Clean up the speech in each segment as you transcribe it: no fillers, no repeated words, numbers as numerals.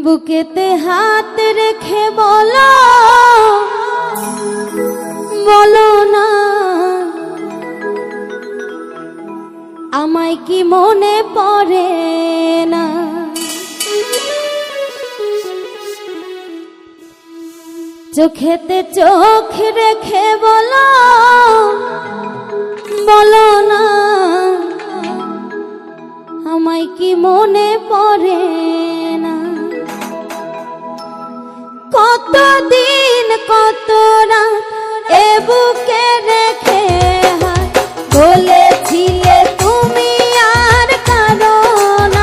বুকেতে হাত রেখে বলো বলো না আমায় কি মনে পড়ে না। চোখেতে চোখ রেখে বলো বলো না আমায় কি মনে পড়ে না। কতদিন কত রাত এ বুকে রেখে বলেছিলে তুমি আর কারো না।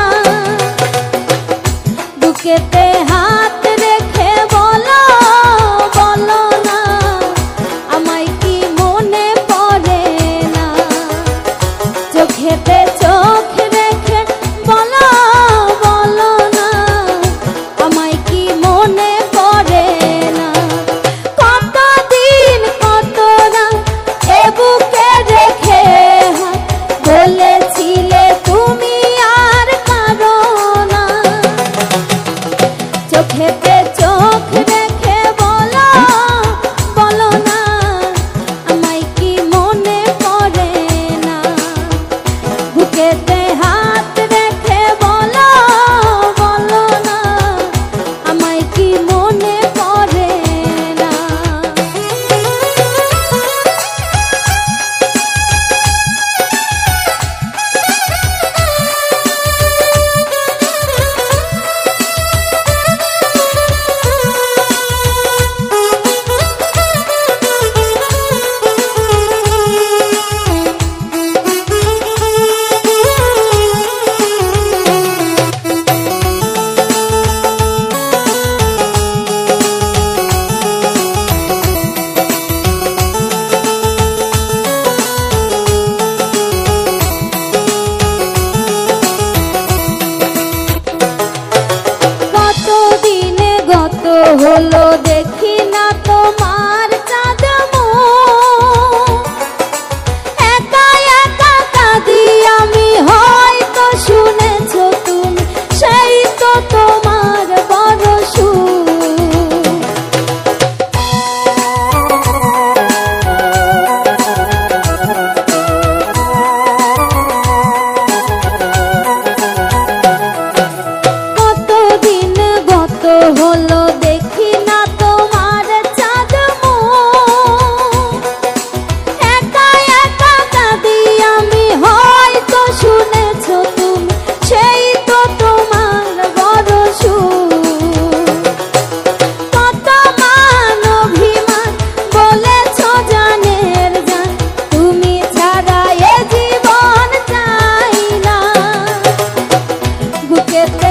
বুকেতে হাত রেখে বলো বলো না আমায় কি মনে পড়ে না। চোখেতে চোখ রেখে বলো বলো না আমায় কি মনে পড়ে না। কতদিন কত রাত এ বুকে রেখে বলেছিলে তুমি আর কারো না। চোখেতে চোখ রেখে বলো বলো না আমায় কি মনে পড়ে না। বুকেতে হাত রেখে বলো বলো না আমায় কি মনে পড়ে না। হলো দেখি না তোমার চাঁদ মুখ। একা একা কাঁদি আমি হয়তো শুনেছো তুমি সেই তো তোমার বড় সুখ। কতদিন গত হলো দেখি না তোমার চাঁদ মুখ। একা একা কাঁদি আমি হয়তো শুনেছো তুমি সেই তো তোমার বড় সুখ। কত মান অভিমান বলেছো জানের জান তুমি ছাড়া এ জীবন চাই না। বুকেতে